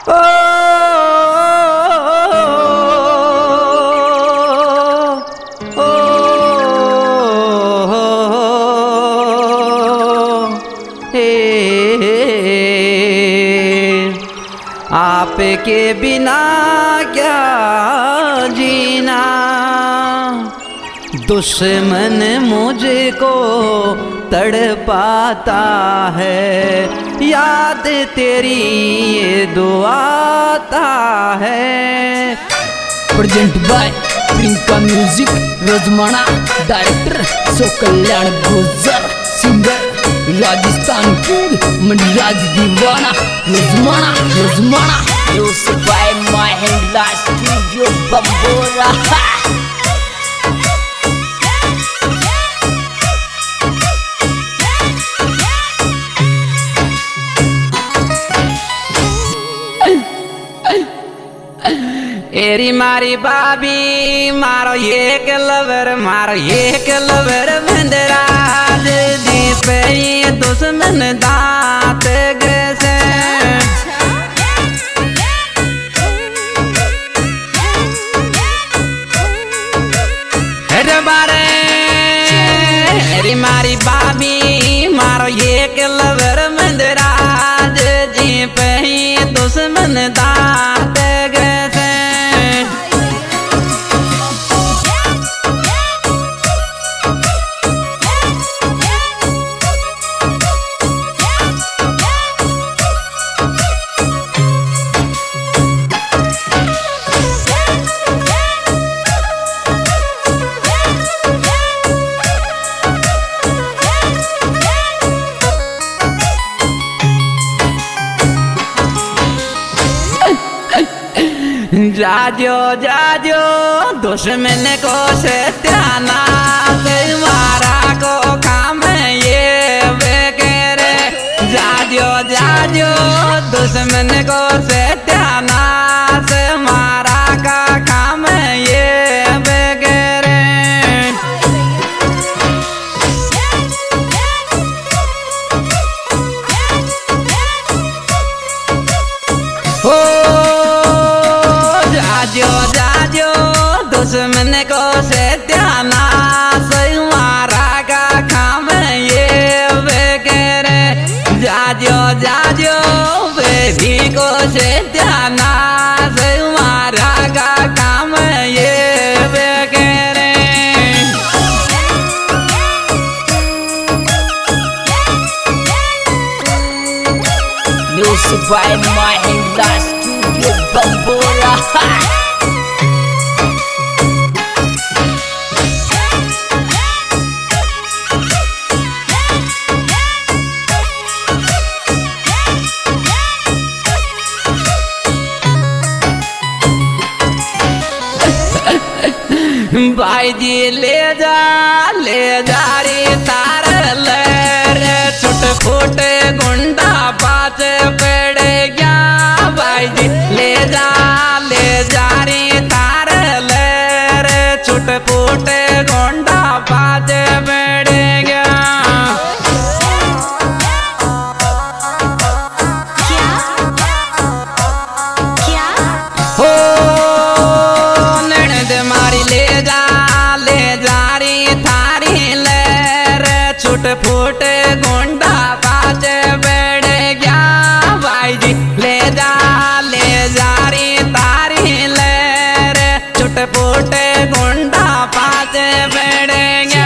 आपके बिना क्या जीना, दुश्मन मुझको तड़पाता है, याद तेरी ये दुआता है। प्रेजेंट बाय प्रियंका म्यूजिक रजमाना, डायरेक्टर सो कल्याण गुजर, सिंगर राजस्थान किंग मंडराज दीवाना, रजमाना रजमाना। Music by Mahindra studio Bambora. एरी मारी बाबी मारो एक लवर, मारो एक लवर मंदराज दीप ये दुश्मन दांत गसे। अरे बारे एरी मारी बाबी मारो एक लवर मंदराज दीप ये दुश्मन दांत गसे। जाजो जाजो दुश्मन को सत्यानाश, मारा को काम ये बेकेरे। जाजो जाजो दुश्मन को सत्यानाश, मारा का काम ये बेकेरे। हो जाजो जाजो दुश्मन को सत्यानाश, मारा का काम ये बेकेरे। जाजो जाजो बेबी को सत्यानाश, मारा का काम ये बेकेरे। Music by Mahindra studio Bambora. भाई जी ले जा रे तार ले, छुट फुट गुंडा पाच पड़ गया। भाई जी ले जा रे तार ले, छुट फुट गुंडा पाच पड़ गया। हो ननद मारी ले जा रे थारी ले, छुट फुट गुंडा पाच बैठ गया। भाई जी ले जा रे तारी ले, छुट फुट गुंडा पाच बैठ गया।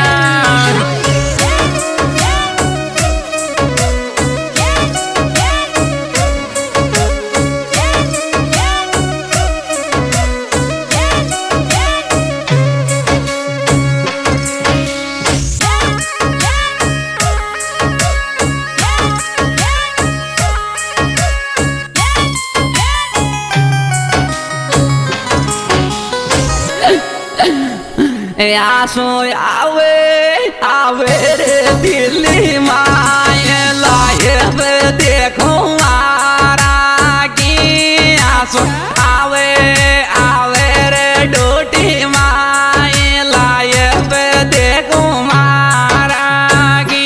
आंसू आवे रे दिल्ली माए लाइव देखो मारा की। आंसू आवे रे डोटी माए लाइव देखो मारा की।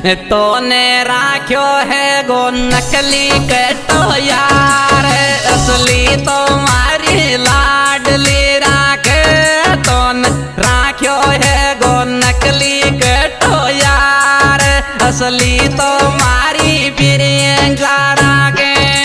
तोने राख्यो है गो नकली कटो यार, असली तो मारी लाडली राखे। तोने राख्यो है गो नकली कटो यार, असली तो मारी प्रियंका राखे।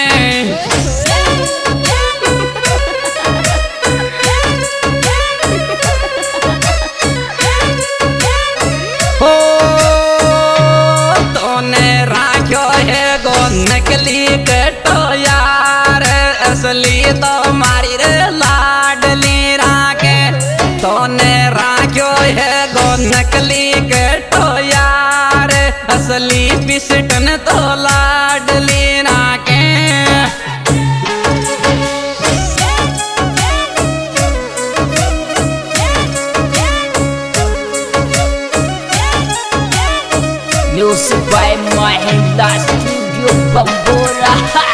नकली कटो यार, असली तो मारी रे लाडली राखे। तोने राख्यो है गो नकली कटो यार, असली पिस्टन तो लाडली राखे। Music by Mahendra Studio Bambora.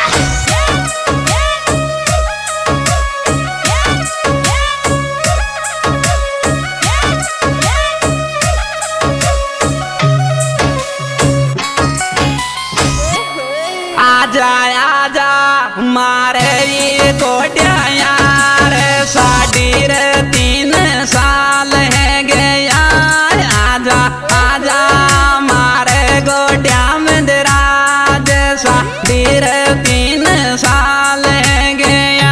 आजा आजा मारे ये गोटिया यार, साढ़ी रे 3 साल है गया। आजा आजा मारे गोटिया में दराज, साढ़ी रे 3 साल है गया।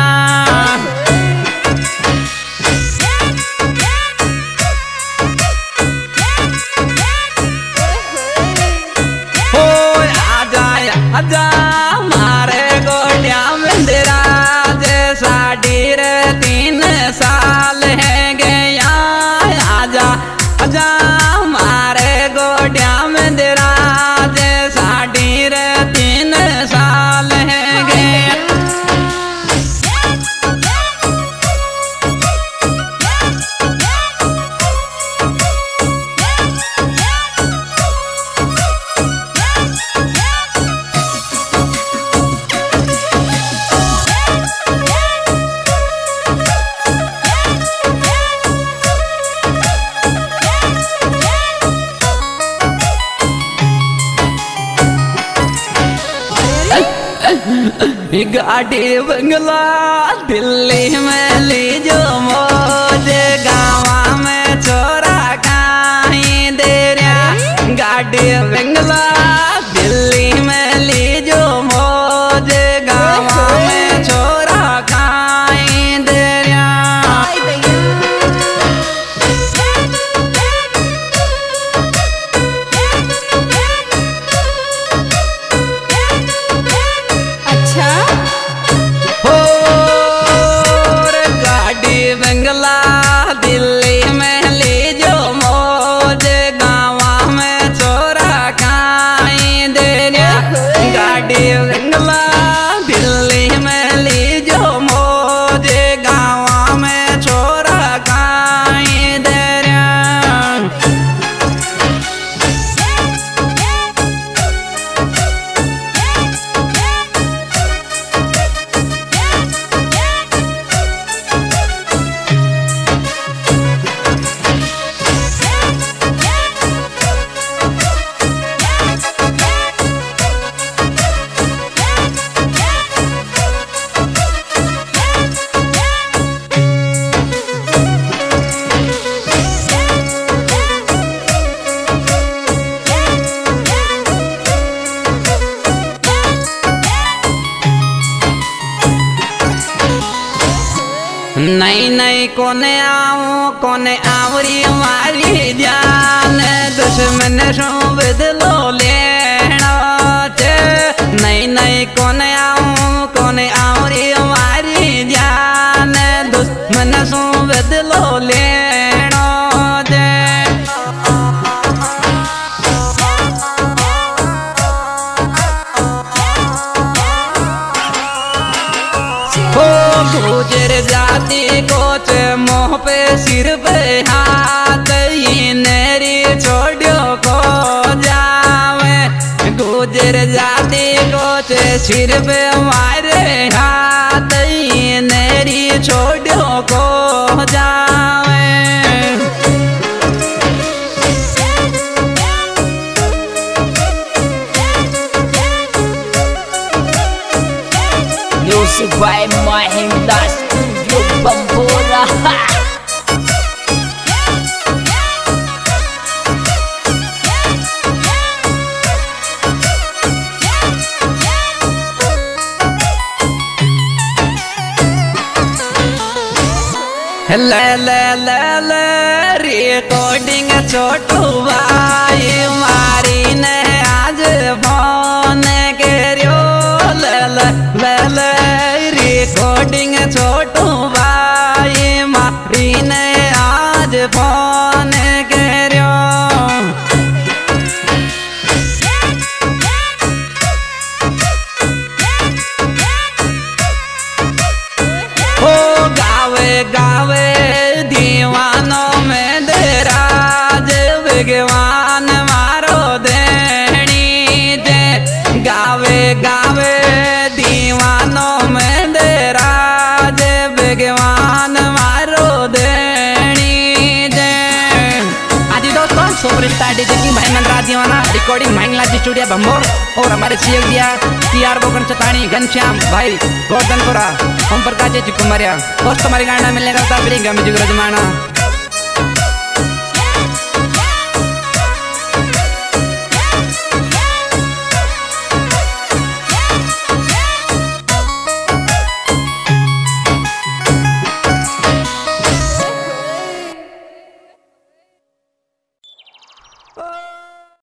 हो आजा आजा मारे गोटिया में दराज, साढ़ी रे 3 साल है गया। आजा आजा मारे गोटिया में दराज, साढ़ी रे 3 साल है गया। गाड़ी बंगला दिल्ली में लीजो मौज, गाँव में छोरा कहीं दे रहा। गाड़ी बंगला दिल्ली में लीजो मौज, गाँव में छोरा कहीं दे रहा। बंगला दिल्ली में लीजो मौज, गाँव में छोरा कहीं दे रहा। गाड़ी बंगला दिल्ली में लीजो मौज, गाँव में छोरा कहीं दे रहा। नहीं नहीं कोने आऊं कोने आवरी हमारी जान, दुश्मन सो बदलो लेना चे। नहीं नहीं कोने आऊं कोने आवरी हमारी जान, दुश्मन सो बदलो लेना चे। गुजर जाती कोच मुँह पे सिर पे हाथ, ये नेरी छोड़ो को जावे। गुजर जाती कोच सिर पे हमारे हाथ, ये नेरी छोड़ो को जावे। Mahinda Studio Bambora. ले ले ले ले रिकॉर्डिंग छोटू भाई मारी ने आज फोन करियो ले ले ले ले रिकॉर्डिंग छोटू भाई मारी ने आज फोन करियो ओ गावे गावे दीवानों में देराज भगवान मारो देनी जे गावे गावे दीवानों में देराज भगवान मारो देनी जे आज दोस्तों सुपरस्टार डीजे की भाई राज दीवाना रिकॉर्डिंग महिला स्टूडियो भंबोर और हमारे सीएल दिया टीआर बोकन चतानी घनश्याम भाई गोवर्धनपुरा ओम प्रकाश जी कुमारिया दोस्त हमारे गाना मिलने का था प्रियंका म्यूजिक रजमाना।